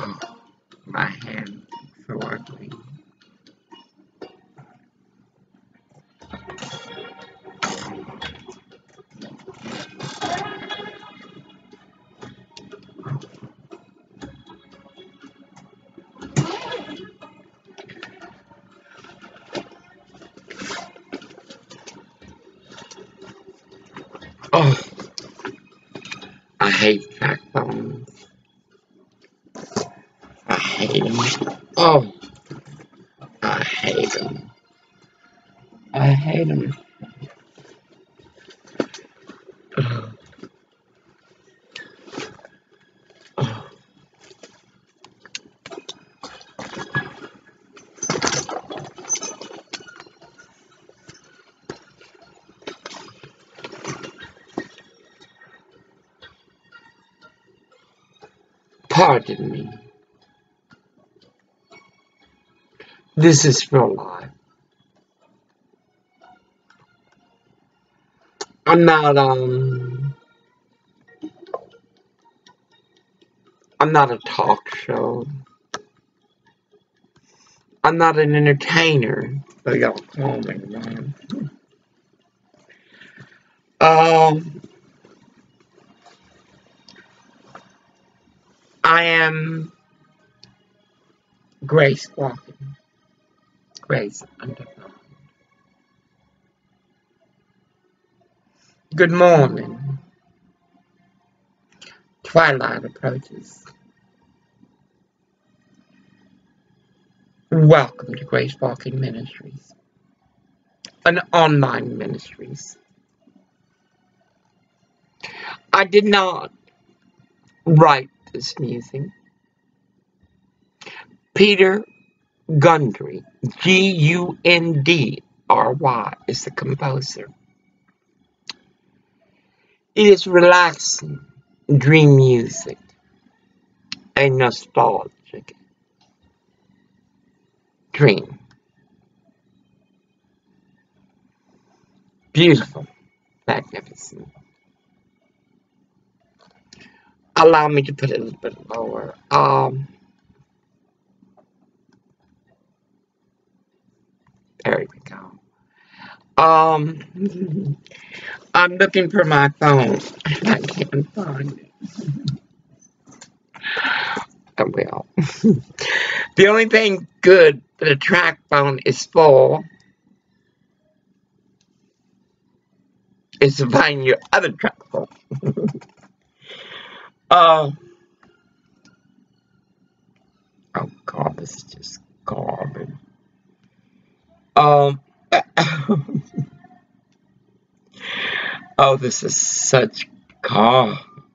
Oh, my hand so ugly. Oh, I hate backbones. I hate them. Oh, I hate them. I hate them. Oh, oh. Pardon me. This is real life. I'm not a talk show. I'm not an entertainer, but y'all call me one. I am grace walking. Grace undefined. Good morning. Twilight approaches. Welcome to Grace Walking Ministries, an online ministries. I did not write this music. Peter Gundry, Gundry, is the composer. It is relaxing, dream music, a nostalgic dream. Beautiful, magnificent. Allow me to put it a little bit lower. There we go. I'm looking for my phone. I can't find it. I will. The only thing good that a track phone is for is to find your other track phone. Oh God, this is just garbage. Oh, this is such garbage.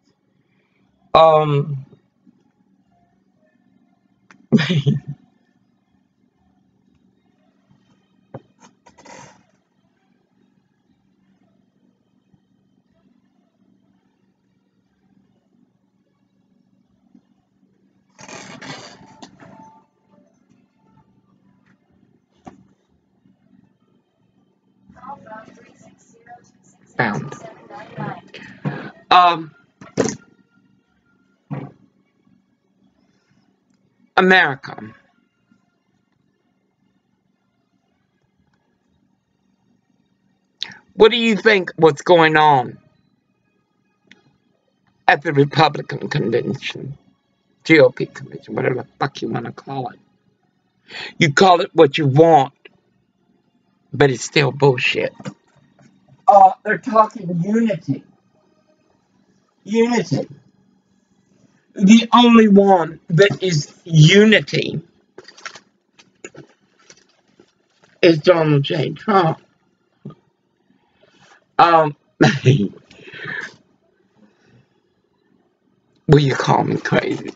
Found. America. What do you think what's going on at the Republican convention, GOP convention, whatever the fuck you want to call it? You call it what you want, but it's still bullshit. They're talking unity. Unity. The only one that is unity is Donald J. Trump. Will you call me crazy?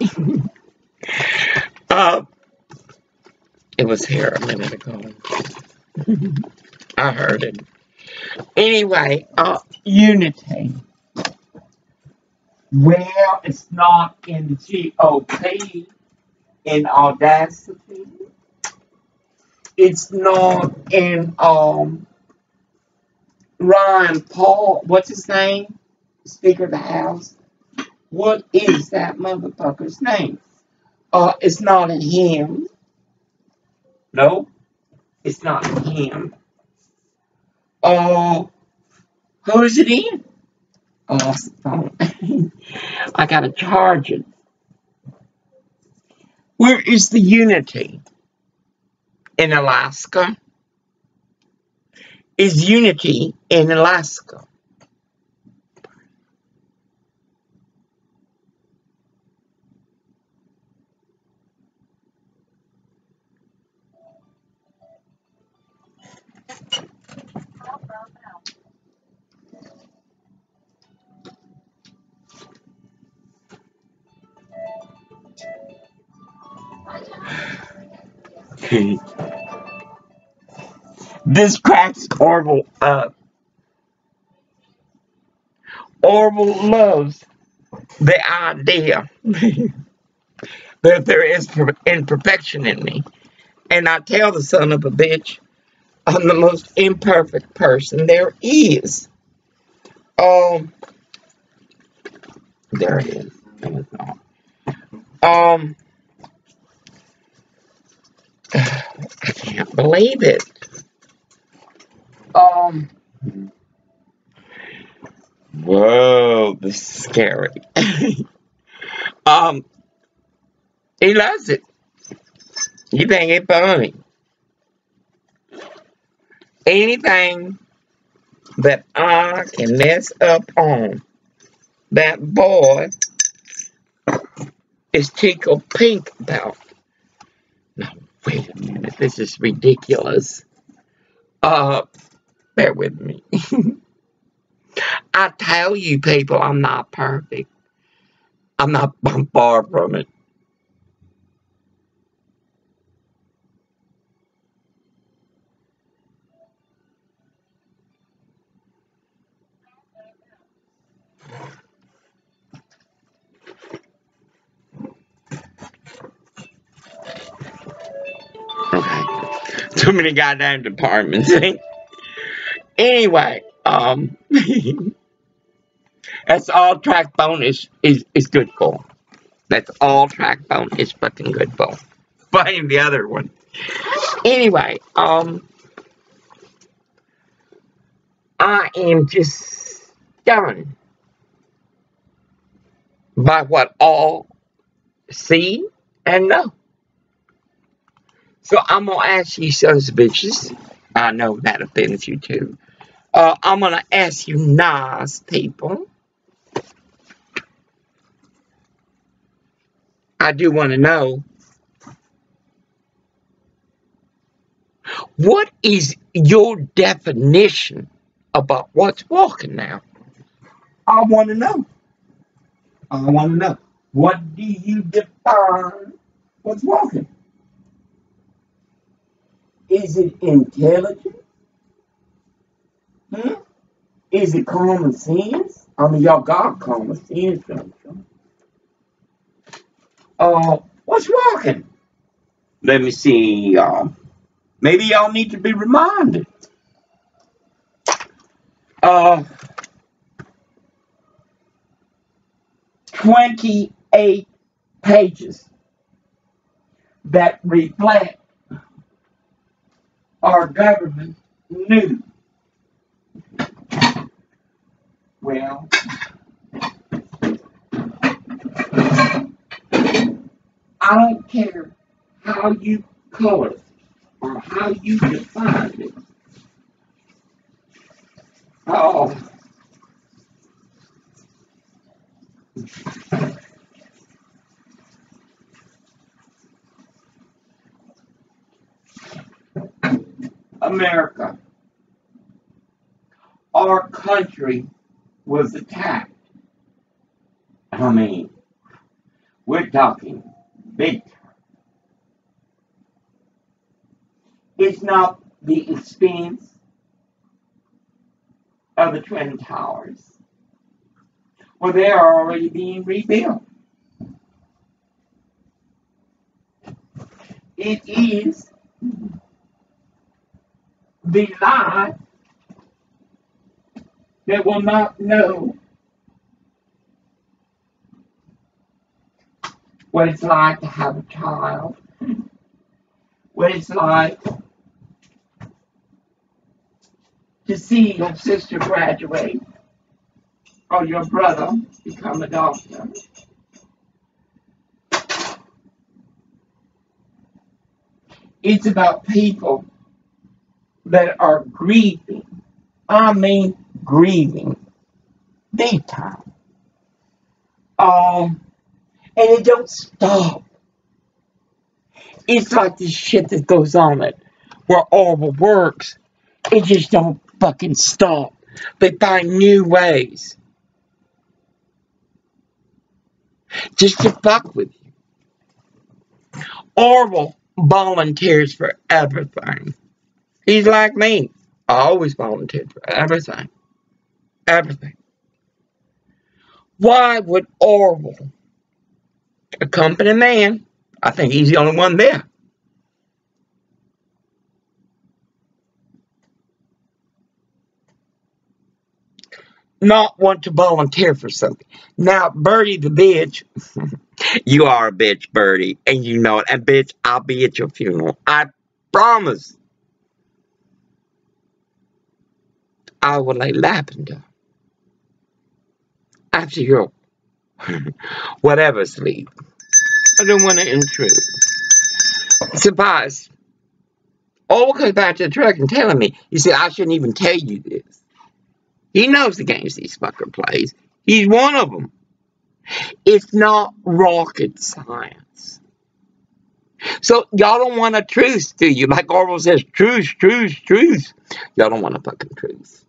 It was here a minute ago. I heard it. Anyway, unity. Well, it's not in the GOP, in Audacity. It's not in Ryan Paul, what's his name? Speaker of the House. What is that motherfucker's name? It's not a hymn. No, it's not a hymn. Who is it in? I lost the phone. I gotta charge it. Where is the unity? In Alaska? Is unity in Alaska? This cracks Orville up. Orville loves the idea that there is imperfection in me. And I tell the son of a bitch, I'm the most imperfect person there is. There it is. No, it's not. I can't believe it. Whoa, this is scary. He loves it. You think it's funny. Anything that I can mess up on, that boy is tickled pink about. No, wait a minute. This is ridiculous. Bear with me. I tell you people, I'm not perfect. I'm far from it. Okay. Too many goddamn departments. Anyway, that's all track bone is good for. That's all track bone is fucking good for. Blame the other one. Anyway, I am just stunned by what all see and know. So I'm gonna ask you sons of bitches. I know that offends you too. I'm gonna ask you nice people. I do want to know, what is your definition about what's walking now? I want to know. I want to know. What do you define what's walking? Is it intelligent? Hmm? Is it common sense? I mean, y'all got common sense, don't you? What's walking? Let me see. Maybe y'all need to be reminded. 28 pages that reflect our government news. Well, I don't care how you color it or how you define it. Oh, America, our country was attacked. I mean, we're talking big time. It's not the expense of the Twin Towers. Well, they are already being rebuilt. It is the lie that will not know what it's like to have a child, what it's like to see your sister graduate or your brother become a doctor. It's about people that are grieving. I mean, grieving. Big time. And it don't stop. It's like this shit that goes on at where Orville works. It just don't fucking stop. They find new ways just to fuck with you. Orville volunteers for everything. He's like me. I always volunteered for everything. Everything. Why would Orville, a company man, I think he's the only one there, not want to volunteer for something? Now, Birdie the bitch, you are a bitch, Birdie, and you know it. And bitch, I'll be at your funeral. I promise. I will lay lavender after your whatever sleep. I don't want to intrude. Surprise. All comes back to the truck and telling me, you see, I shouldn't even tell you this. He knows the games these fucker plays. He's one of them. It's not rocket science. So y'all don't want a truce, do you? Like Orville says, truce, truce, truce. Y'all don't want a fucking truce.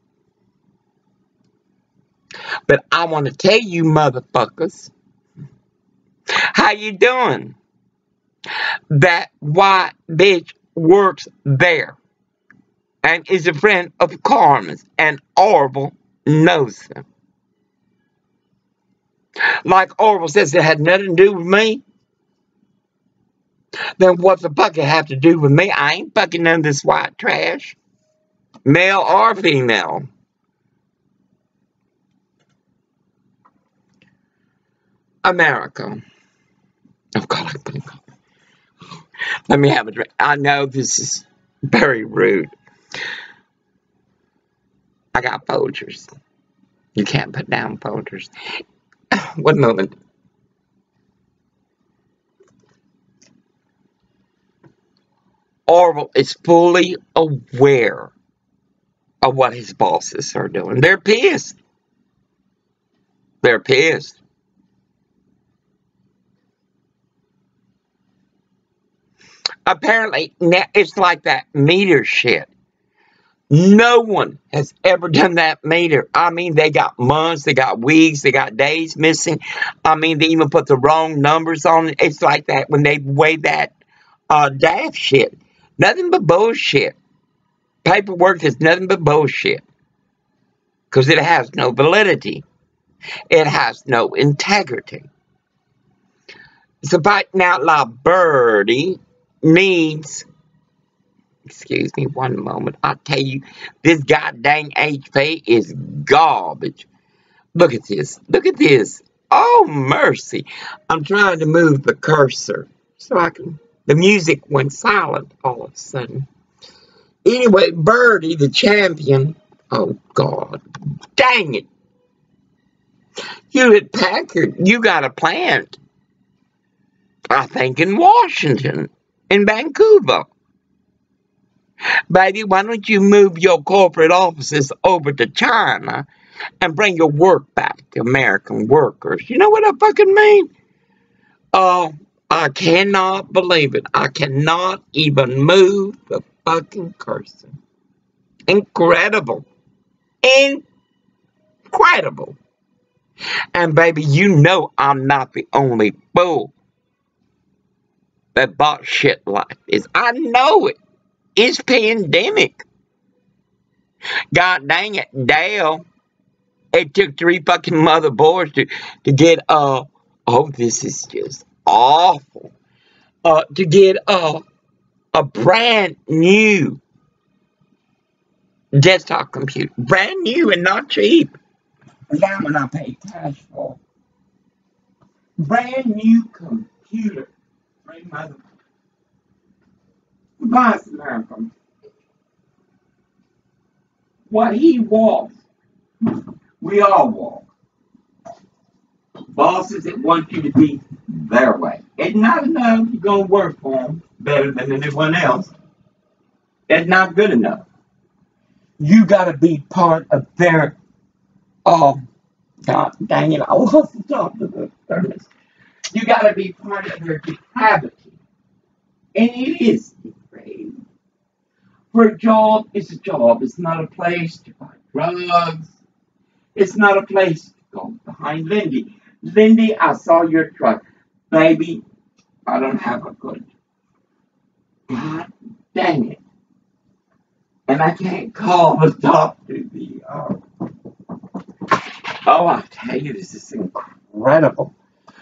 But I want to tell you, motherfuckers, how you doing? That white bitch works there and is a friend of Carmen's, and Orville knows him. Like Orville says, it had nothing to do with me. Then what the fuck it have to do with me? I ain't fucking none of this white trash, male or female. America. Oh God, I'm putting coffee. Let me have a drink. I know this is very rude. I got Folgers. You can't put down Folgers. One moment. Orville is fully aware of what his bosses are doing. They're pissed. They're pissed. Apparently, it's like that meter shit. No one has ever done that meter. I mean, they got months, they got weeks, they got days missing. I mean, they even put the wrong numbers on it. It's like that when they weigh that daft shit. Nothing but bullshit. Paperwork is nothing but bullshit. Because it has no validity. It has no integrity. So fighting out loud, Birdie needs, excuse me one moment, I'll tell you, this goddamn HP is garbage. Look at this. Look at this. Oh, mercy. I'm trying to move the cursor so I can, the music went silent all of a sudden. Anyway, Birdie, the champion, oh, God, dang it. Hewlett Packard, you got a plant, I think, in Washington, in Vancouver. Baby, why don't you move your corporate offices over to China and bring your work back to American workers? You know what I fucking mean? Oh, I cannot believe it. I cannot even move the fucking cursor. Incredible. Incredible. And baby, you know I'm not the only fool that bought shit like this. I know it. It's pandemic. God dang it, Dale. It took 3 fucking motherboards to get oh, this is just awful. To get a brand new desktop computer. Brand new and not cheap. That one I paid cash for. Brand new computer. cuter. Three mother. Vice America. What he walks, we all walk. Bosses that want you to be their way. It's not enough. You're going to work for them better than anyone else. That's not good enough. You got to be part of their, God dang it, I lost the top of the thermos. You got to be part of their depravity. And it is depraved. For a job, it's a job. It's not a place to buy drugs. It's not a place to go behind Lindy. Lindy, I saw your truck. Baby, I don't have a good. God dang it. And I can't call the doctor. I tell you, this is incredible.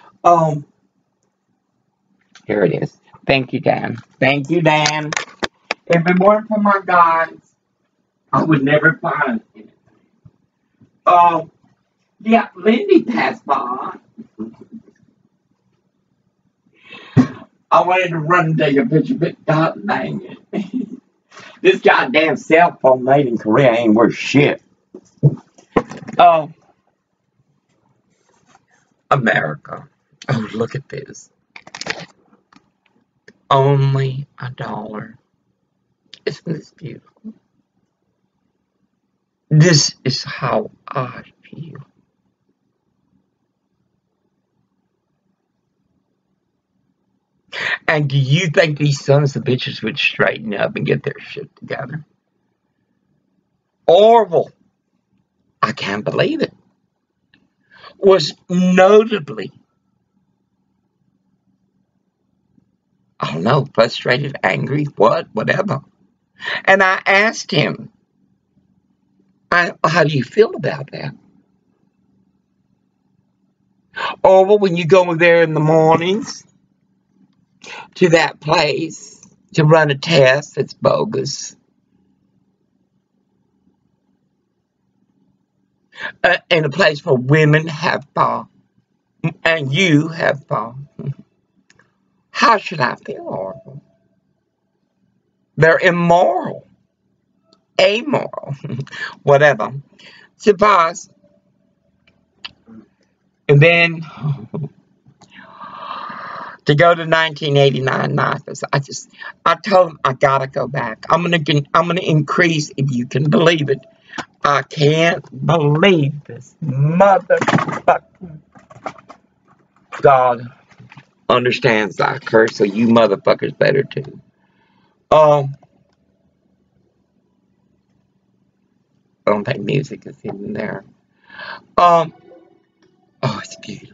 Here it is. Thank you, Dan. Thank you, Dan. If it weren't for my guys, I would never find it. Yeah, Lindy passed by. I wanted to run and take a picture, but God dang it. This goddamn cell phone made in Korea ain't worth shit. America. Oh, look at this. Only $1. Isn't this beautiful? This is how I feel. And do you think these sons of bitches would straighten up and get their shit together? Orville, I can't believe it, was notably, I don't know, frustrated, angry, whatever. And I asked him, how do you feel about that? Orville, when you go there in the mornings to that place to run a test that's bogus, in a place where women have power and you have power, how should I feel, Orville? They're immoral, amoral, whatever. Suppose, and then to go to 1989 Mathis, I told him I gotta go back. I'm gonna increase, if you can believe it. I can't believe this motherfucking God understands I curse, so you motherfuckers better too. I don't think music is even there. Oh, it's beautiful.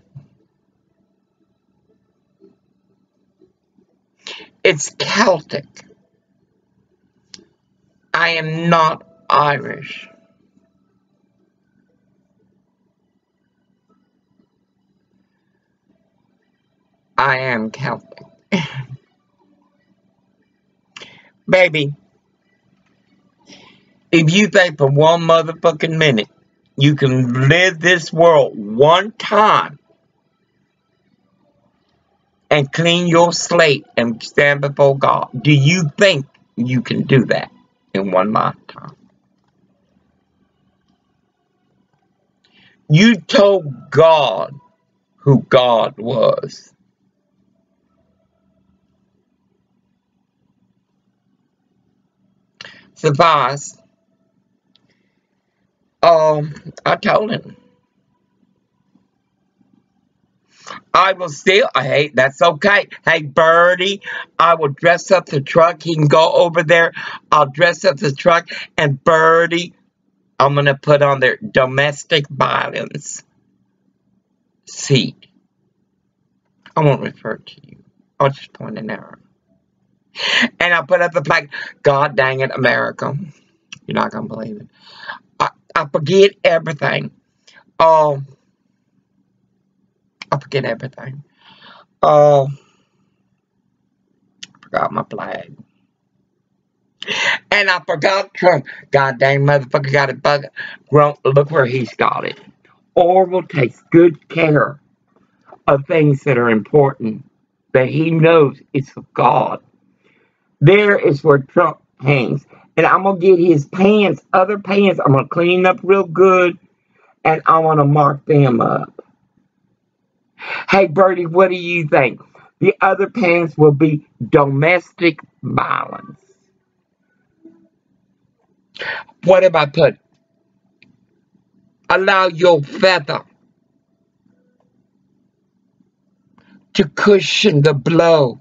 It's Celtic. I am not Irish. I am Celtic. Baby, if you think for one motherfucking minute you can live this world one time and clean your slate and stand before God, do you think you can do that in one lifetime? You told God who God was. Suffice. I told him. I will still, hey, that's okay. Hey, Birdie, I will dress up the truck. He can go over there. I'll dress up the truck. And Birdie, I'm going to put on their domestic violence seat. I won't refer to you. I'll just point an arrow. And I'll put up the flag. God dang it, America. You're not going to believe it. I forget everything. I forget everything. I forgot my flag. And I forgot Trump. God dang motherfucker got it bug. Look where he's got it. Orville takes good care of things that are important that he knows it's of God. There is where Trump hangs. And I'm going to get his pants, other pants, I'm going to clean up real good, and I want to mark them up. Hey, Bertie, what do you think? The other pants will be domestic violence. What if I put, allow your feather to cushion the blow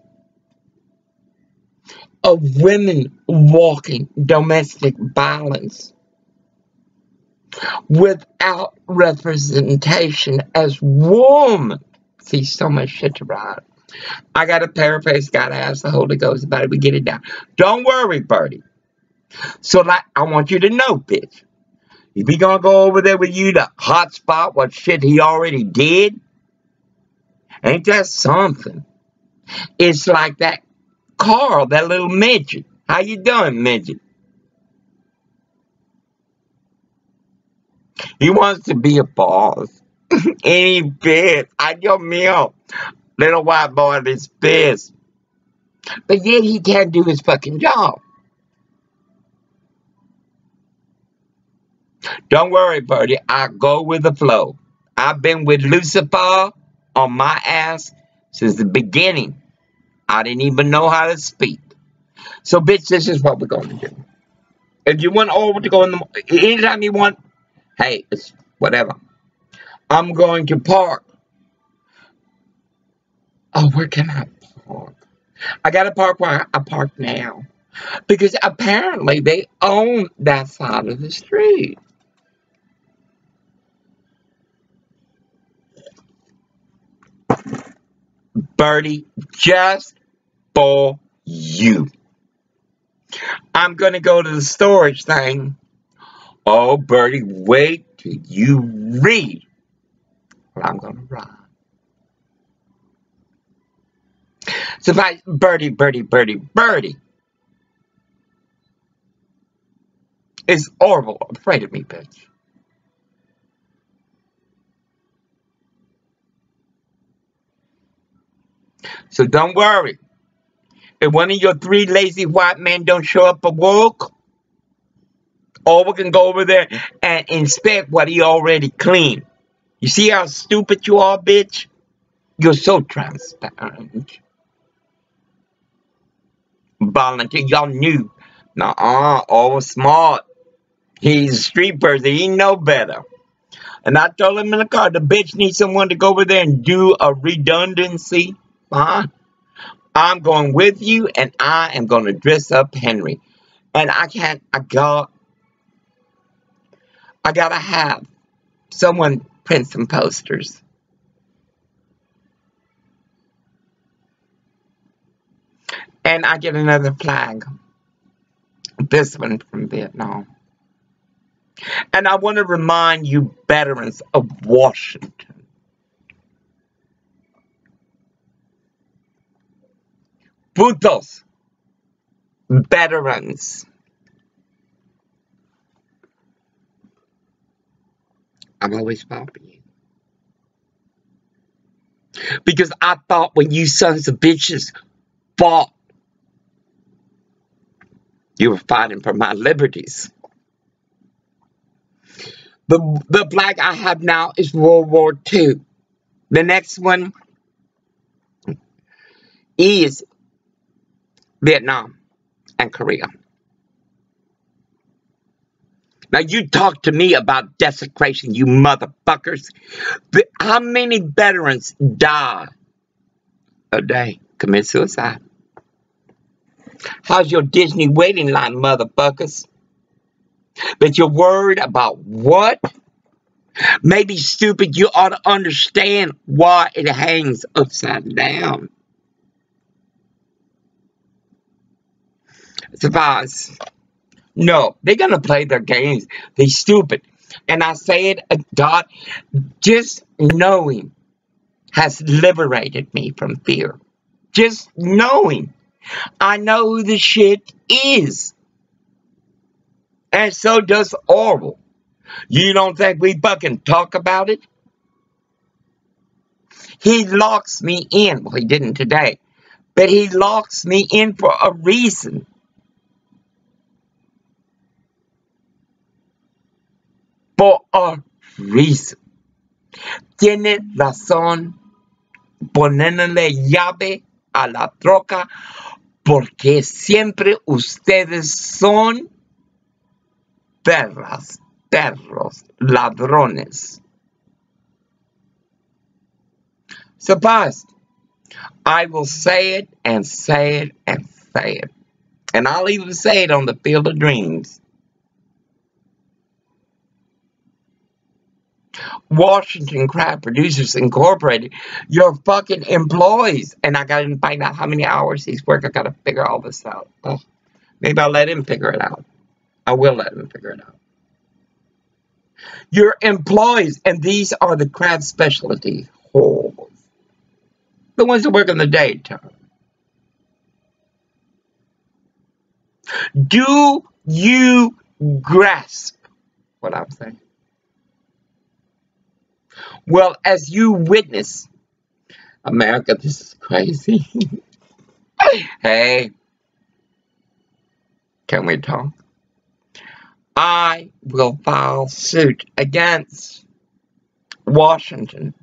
of women walking domestic violence without representation as woman? See, so much shit to write. I got to paraphrase, got to ask the Holy Ghost about it. We get it down. Don't worry, Bertie. So, like, I want you to know, bitch. If he gonna go over there with you to hotspot what shit he already did, ain't that something? It's like that Carl, that little midget. How you doing, midget? He wants to be a boss. Any bitch. I got me up. Little white boy is pissed. But yet he can't do his fucking job. Don't worry, Bertie. I go with the flow. I've been with Lucifer on my ass since the beginning. I didn't even know how to speak. So, bitch, this is what we're going to do. If you want over to go in the... Anytime you want... Hey, it's whatever. I'm going to park. Oh, where can I park? I got to park where I park now. Because apparently they own that side of the street. Bertie, just for you. I'm going to go to the storage thing. Oh, Bertie, wait till you read what I'm going to write. So if I, Bertie. It's horrible. Afraid of me, bitch. So don't worry. If one of your 3 lazy white men don't show up at work, or we can go over there and inspect what he already cleaned. You see how stupid you are, bitch? You're so transparent. Volunteer, y'all knew. All smart. He's a street person. He know better. And I told him in the car, the bitch needs someone to go over there and do a redundancy. Fine. I'm going with you, and I am going to dress up Henry. And I gotta have someone print some posters. And I get another flag. This one from Vietnam. And I want to remind you veterans of Washington. Putos. Veterans. I'm always popping you. Because I thought when you sons of bitches fought, you were fighting for my liberties. The flag I have now is World War II. The next one is Vietnam and Korea. Now, you talk to me about desecration, you motherfuckers. How many veterans die a day, commit suicide? How's your Disney waiting line, motherfuckers? But you're worried about what? Maybe, stupid, you ought to understand why it hangs upside down. Surprise. No, they're going to play their games. They're stupid. And I say it, God, just knowing has liberated me from fear. Just knowing. I know who the shit is. And so does Orwell. You don't think we fucking talk about it? He locks me in. Well, he didn't today. But he locks me in for a reason. For a reason. Tiene razón ponerle llave a la troca porque siempre ustedes son perras, perros, ladrones. So, past, I will say it and say it and say it. And I'll even say it on the Field of Dreams. Washington Crab Producers Incorporated, your fucking employees. And I gotta find out how many hours he's working. I gotta figure all this out. Oh, maybe I'll let him figure it out. I will let him figure it out. Your employees, and these are the crab specialty holes. The ones that work in the daytime. Do you grasp what I'm saying? Well, as you witness, America, this is crazy. Hey, can we talk? I will file suit against Washington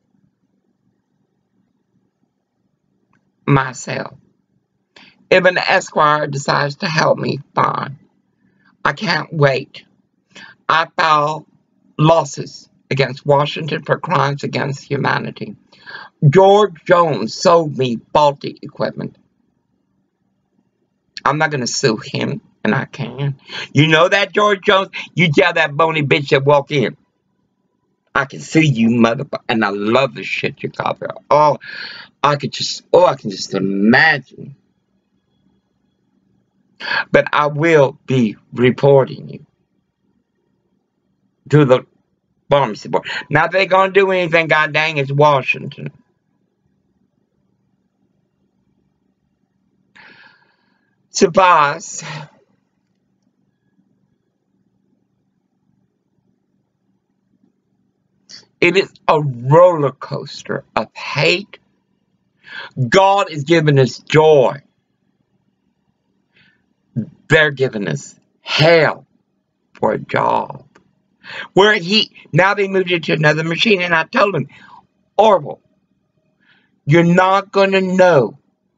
myself. If an Esquire decides to help me, fine. I can't wait. I file lawsuits against Washington for crimes against humanity. George Jones sold me faulty equipment. I'm not going to sue him, and I can. You know that, George Jones? You tell that bony bitch that walk in. I can see you, motherfucker. And I love the shit you copy. Oh, I can just imagine. But I will be reporting you to the pharmacy board. Now, if they're going to do anything, god dang, it's Washington. Surprise. It is a roller coaster of hate. God is giving us joy. They're giving us hell for a job. Where now they moved it to another machine, and I told him, Orville, you're not going to know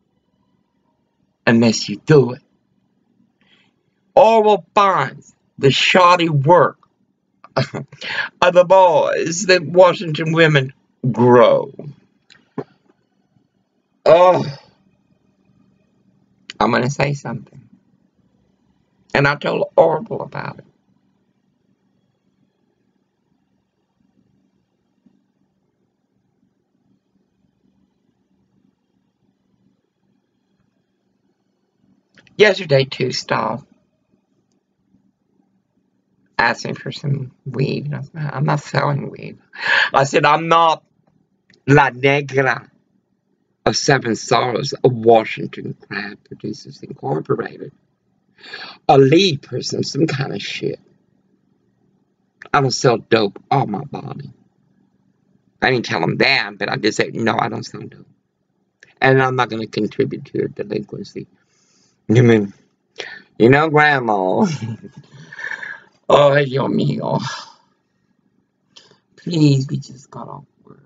unless you do it. Orville finds the shoddy work of the boys that Washington women grow. Oh, I'm going to say something. And I told Orville about it. Yesterday, two stopped asking for some weed. I said, I'm not selling weed. I said, I'm not La Negra of Seven Sorrows of Washington Crab Producers Incorporated. A lead person, some kind of shit. I don't sell dope on my body. I didn't tell them that, but I just said, no, I don't sell dope. And I'm not going to contribute to your delinquency. You mean, you know, Grandma. Oh, Dios mío. Please, we just got off work.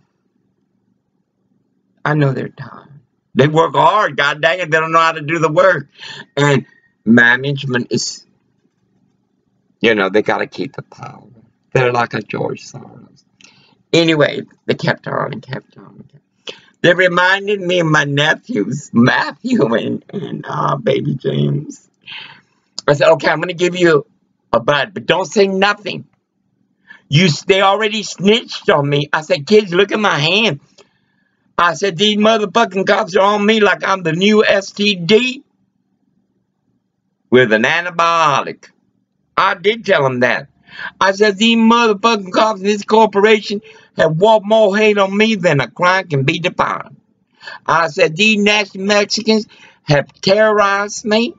I know they're tired. They work hard, god dang it, they don't know how to do the work. And management is, you know, they got to keep the power. They're like a George Soros. Anyway, they kept on and kept on. They reminded me of my nephews, Matthew and baby James. I said, okay, I'm going to give you a bud, but don't say nothing. They already snitched on me. I said, kids, look at my hand. I said, these motherfucking cops are on me like I'm the new STD with an antibiotic. I did tell them that. I said, these motherfucking cops in this corporation have walked more hate on me than a crime can be defined. I said, these nasty Mexicans have terrorized me.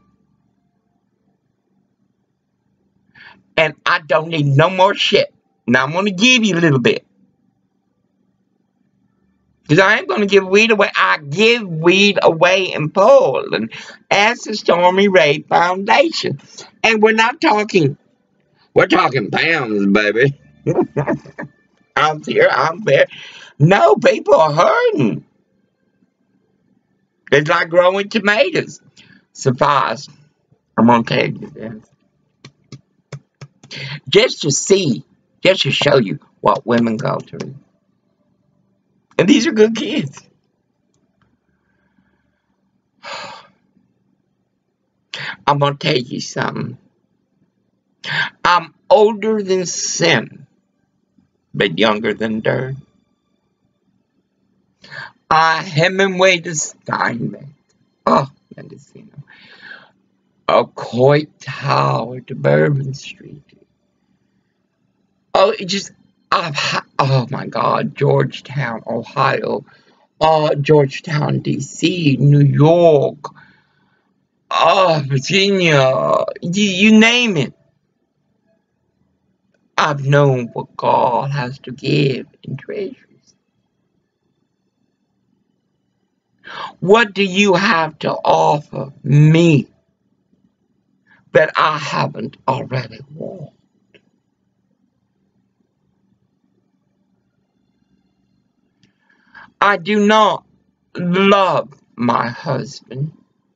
And I don't need no more shit. Now, I'm going to give you a little bit. Because I ain't going to give weed away. I give weed away in Poland as the Stormy Ray Foundation. And we're talking pounds, baby. I'm here, I'm there. No, people are hurting. It's like growing tomatoes. Suffice, I'm going to tell you this. Just to show you what women go through. And these are good kids. I'm going to tell you something. I'm older than sin, but younger than dirt. Hemingway the Steinbeck. Oh, Mendocino. Coit Tower to Bourbon Street. Oh, oh my God, Georgetown, Ohio. Georgetown, D.C., New York. Virginia. You name it. I've known what God has to give in treasures. What do you have to offer me that I haven't already won? I do not love my husband.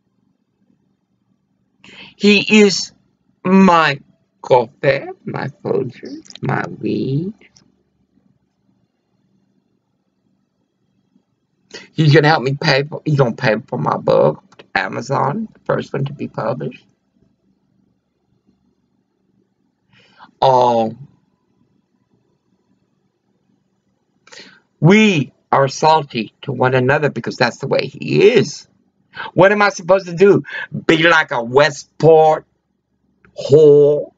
He is my coffee, my folgers, my weed. He's gonna help me pay for. He's gonna pay for my book, Amazon, the first one to be published. We are salty to one another because that's the way he is. What am I supposed to do? Be like a Westport whore?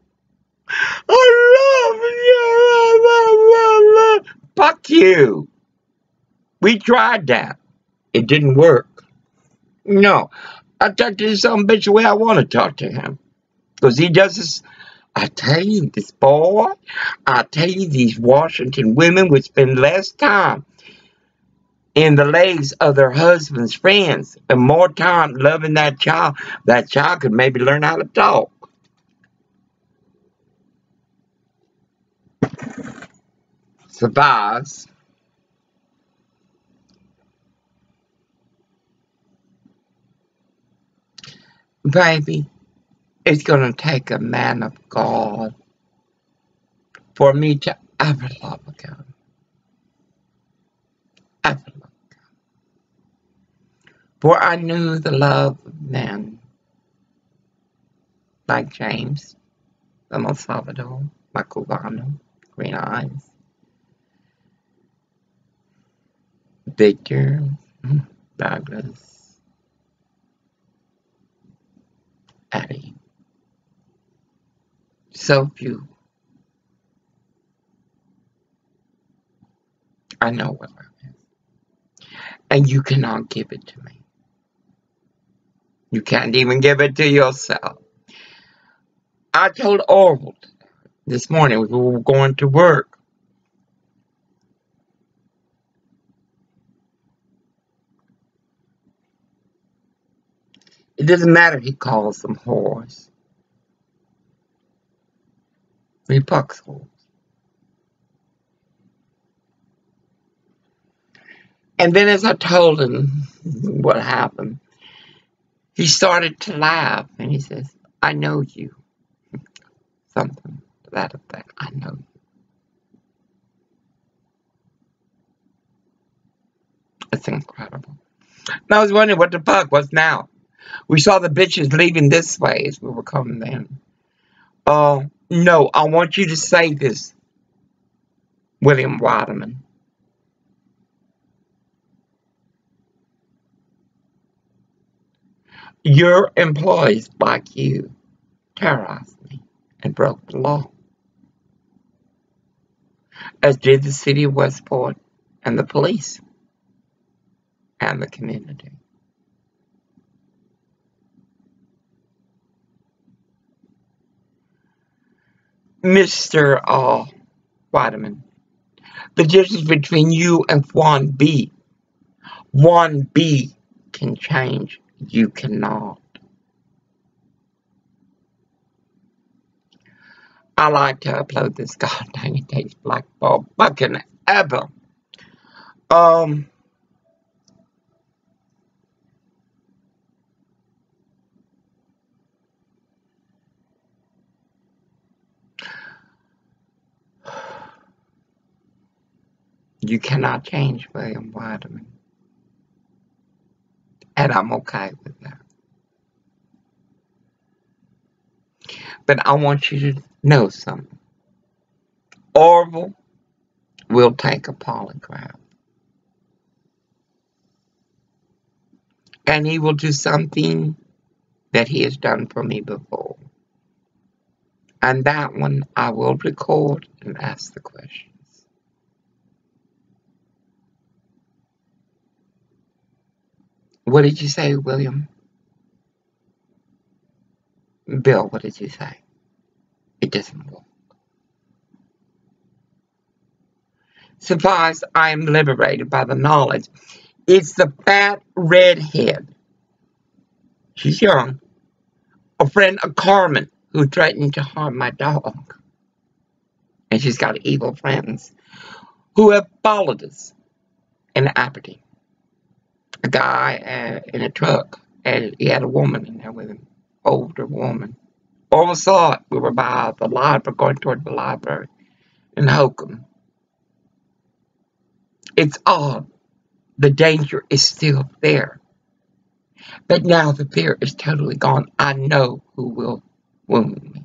I love you. Fuck you. We tried that. It didn't work. No. I talk to some bitch the way I want to talk to him. Because he does this. I tell you, this boy, I tell you, these Washington women would spend less time in the legs of their husband's friends and more time loving that child. That child could maybe learn how to talk. Survives. Baby, it's going to take a man of God for me to ever love again. Ever love again. For I knew the love of men like James, the El Salvador, my Cubano, Green Eyes, Victor, Douglas, Eddie. So few. I know what love is. And you cannot give it to me. You can't even give it to yourself. I told Orville this morning we were going to work. It doesn't matter if he calls them whores. He fucks whores. And then as I told him what happened, he started to laugh and he says, I know you. Something to that effect. I know you. It's incredible. And I was wondering what the fuck was now. We saw the bitches leaving this way as we were coming in. No, I want you to say this, William Waterman. Your employees like you terrorized me and broke the law, as did the city of Westport and the police and the community. Mr. Waterman, the difference between you and Juan B. One bee can change. You cannot. I like to upload this. God dang, it takes black ball fucking ever. You cannot change William Vitamin. And I'm okay with that. But I want you to know something. Orville will take a polygraph. And he will do something that he has done for me before. And that one I will record and ask the questions. What did you say, William? Bill, what did you say? It doesn't work. Suffice, I am liberated by the knowledge. It's the fat redhead. She's young. A friend of Carmen who threatened to harm my dog. And she's got evil friends who have followed us in Aberdeen. A guy in a truck, and he had a woman in there with him, older woman. All of a sudden, we were by the library, going toward the library in Hokum. It's odd. The danger is still there. But now the fear is totally gone. I know who will wound me.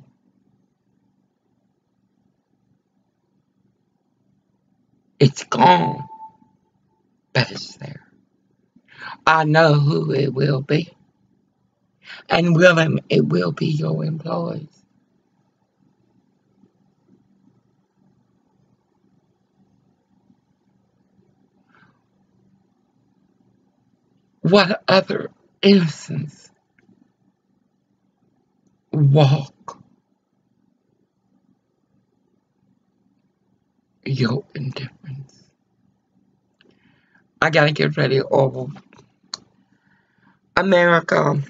It's gone, but it's there. I know who it will be. And William, it will be your employees. What other innocence walk your indifference? I gotta get ready, Orville. America.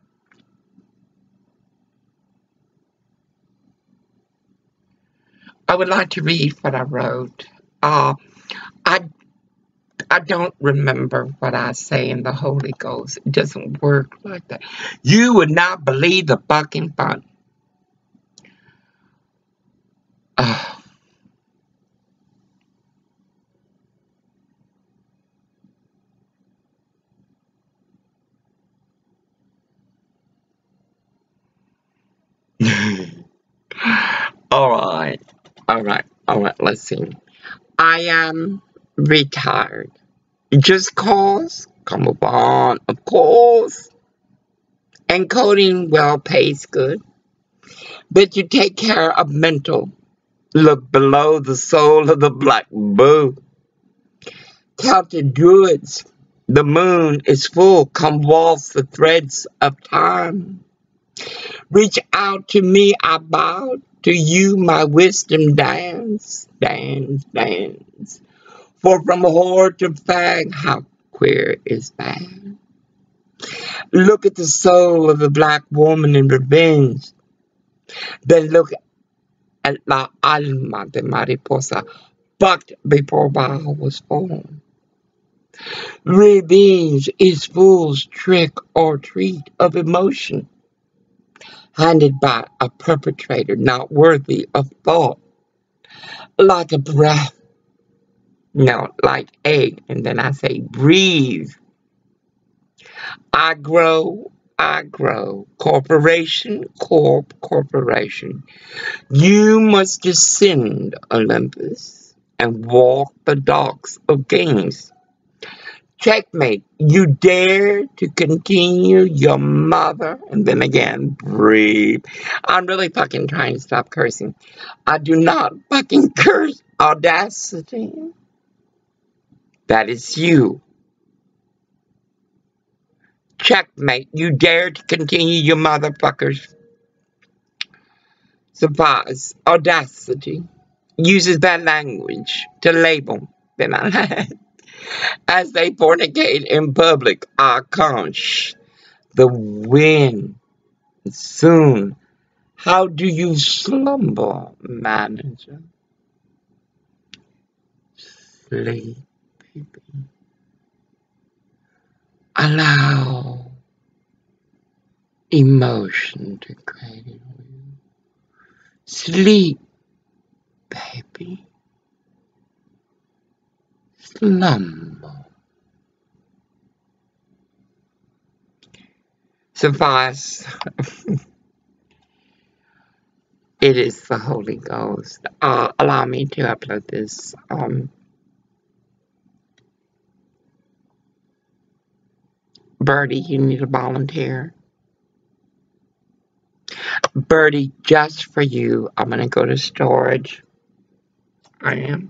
I would like to read what I wrote. I don't remember what I say in the Holy Ghost. It doesn't work like that. You would not believe the fucking fun. All right, let's see. I am retired. Just cause, come on, of course. And coding well pays good. But you take care of mental. Look below the soul of the black boo. Count the druids. The moon is full. Come waltz the threads of time. Reach out to me, I bow. To you, my wisdom dance, dance, dance. For from whore to fag, how queer is that? Look at the soul of the black woman in revenge. Then look at la alma de mariposa, fucked before Baal was formed. Revenge is fool's trick or treat of emotion, handed by a perpetrator not worthy of thought. Like a breath, no, like egg, and then I say breathe. I grow, corporation, corporation. You must descend Olympus and walk the docks of games. Checkmate, you dare to continue your mother, and then again, breathe. I'm really fucking trying to stop cursing. I do not fucking curse. Audacity. That is you. Checkmate, you dare to continue your motherfuckers. Surprise, audacity. Uses that language to label. Then I As they fornicate in public, conch the wind soon. How do you slumber, manager? Sleep, baby. Allow emotion to guide you. Sleep, baby. Slumber. Suffice. It is the Holy Ghost. Allow me to upload this. Birdie, you need a volunteer. Birdie, just for you, I'm going to go to storage. I am.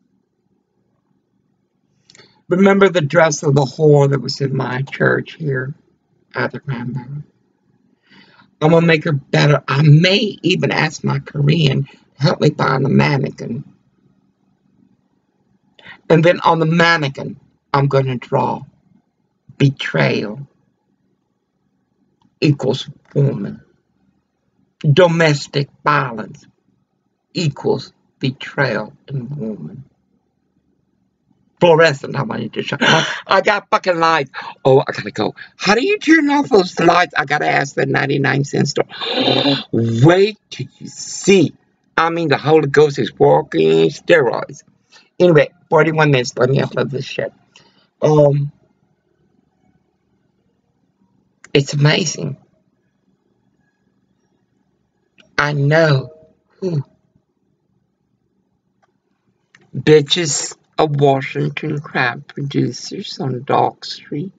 Remember the dress of the whore that was in my church here at the Cranberry? I'm going to make her better. I may even ask my Korean to help me find the mannequin. And then on the mannequin, I'm going to draw betrayal equals woman. Domestic violence equals betrayal in woman. Fluorescent, I wanted to show. I got fucking lights. Oh, I gotta go. How do you turn off those lights? I gotta ask the 99-cent store. Wait till you see. I mean, the Holy Ghost is walking steroids. Anyway, 41 minutes. Let me upload this shit. It's amazing. I know who. Bitches of Washington crab producers on Dog Street.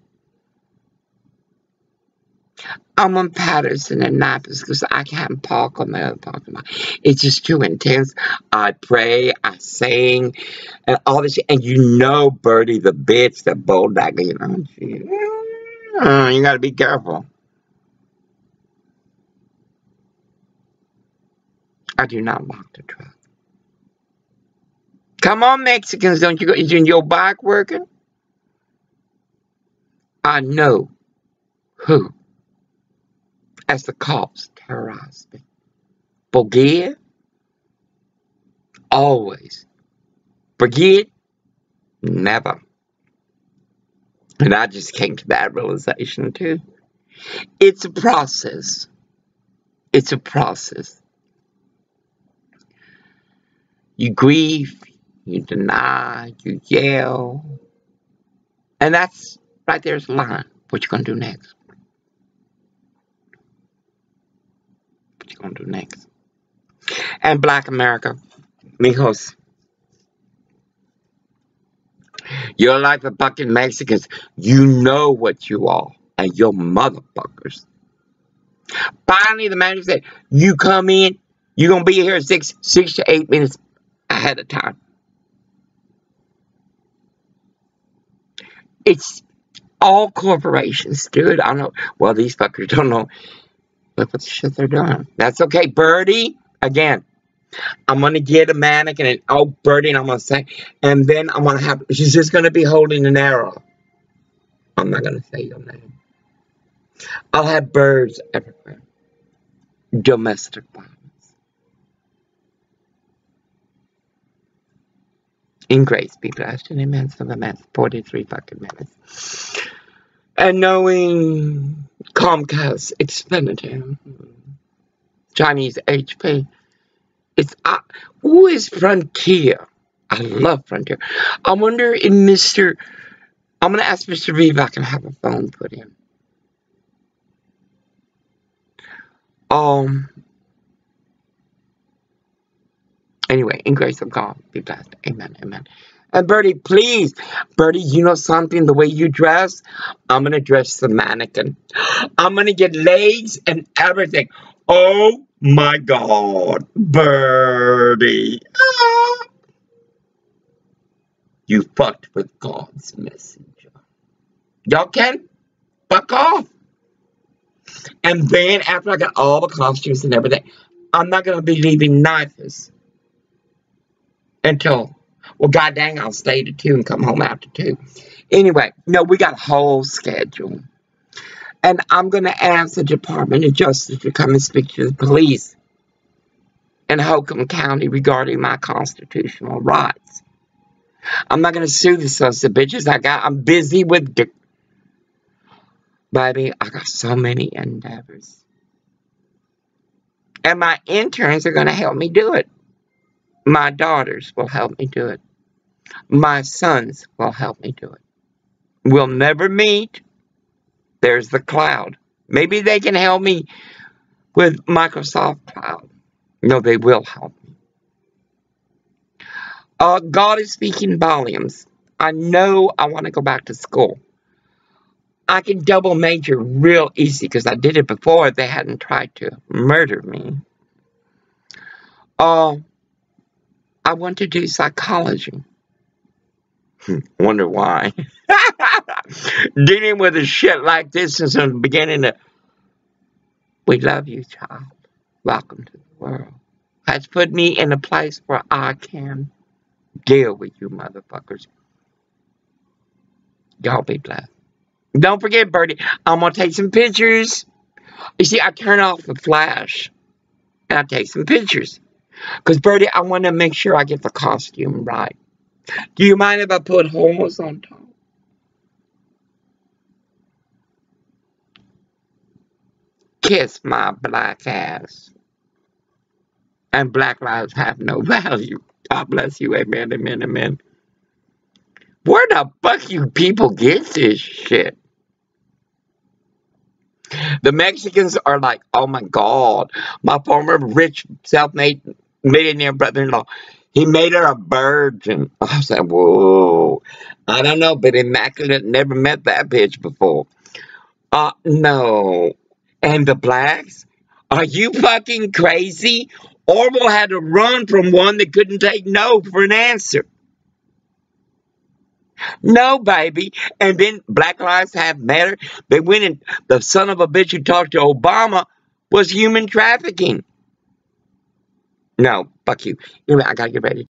I'm on Patterson and Napas because I can't park on the other parking lot. It's just too intense. I pray, I sing, and all this shit. And you know, Birdie, the bitch, the bulldog, you know, you gotta be careful. I do not lock the truck. Come on, Mexicans, don't you go? Is your bike working? I know who, as the cops terrorize me. Forgive? Always. Forget? Never. And I just came to that realization too. It's a process. It's a process. You grieve, you deny, you yell. And that's right there's a line. What you gonna do next? What you gonna do next? And Black America, mijos, you're like the fucking Mexicans. You know what you are. And your motherfuckers. Finally, the manager said, you come in, you're going to be here 6 to 8 minutes ahead of time. It's all corporations, dude. I don't know. Well, these fuckers don't know. Look what the shit they're doing. That's okay, Birdie. Again, I'm going to get a mannequin and, oh, Birdie, and I'm going to say, and then I'm going to have, she's just going to be holding an arrow. I'm not going to say your name. I'll have birds everywhere. Domestic violence. In grace be blessed and amen. So the man's 43 fucking minutes. And knowing Comcast, Xfinity, Chinese HP, it's who is Frontier? I love Frontier. I wonder if I'm gonna ask Mr. V if I can have a phone put in. Anyway, in grace of God, be blessed. Amen, amen. And Birdie, please, Birdie, you know something? The way you dress, I'm going to dress the mannequin. I'm going to get legs and everything. Oh, my God, Birdie. Ah. You fucked with God's messenger. Y'all can fuck off. And then after I got all the costumes and everything, I'm not going to be leaving knives until, Well, god dang, I'll stay to 2 and come home after 2. Anyway, no, we got a whole schedule. And I'm going to ask the Department of Justice to come and speak to the police in Holcomb County regarding my constitutional rights. I'm not going to sue the sons of bitches. I'm busy with baby, I got so many endeavors. And my interns are going to help me do it. My daughters will help me do it. My sons will help me do it. We'll never meet. There's the cloud. Maybe they can help me with Microsoft Cloud. No, they will help me. God is speaking volumes. I know I want to go back to school. I can double major real easy because I did it before. They hadn't tried to murder me. I want to do psychology. Wonder why. Dealing with a shit like this since the beginning of, we love you, child. Welcome to the world. Has put me in a place where I can deal with you motherfuckers. Y'all be blessed. Don't forget, Birdie, I'm going to take some pictures. You see, I turn off the flash and I take some pictures. Because, Birdie, I want to make sure I get the costume right. Do you mind if I put holes on top? Kiss my black ass. And black lives have no value. God bless you. Amen, amen, amen. Where the fuck you people get this shit? The Mexicans are like, oh my God. My former rich, self-made millionaire brother-in-law, he made her a virgin. I said, whoa. I don't know, but immaculate, never met that bitch before. No. And the blacks? Are you fucking crazy? Orville had to run from one that couldn't take no for an answer. No, baby. And then Black Lives Have Matter. They went and the son of a bitch who talked to Obama was human trafficking. No, fuck you. Anyway, I gotta get ready.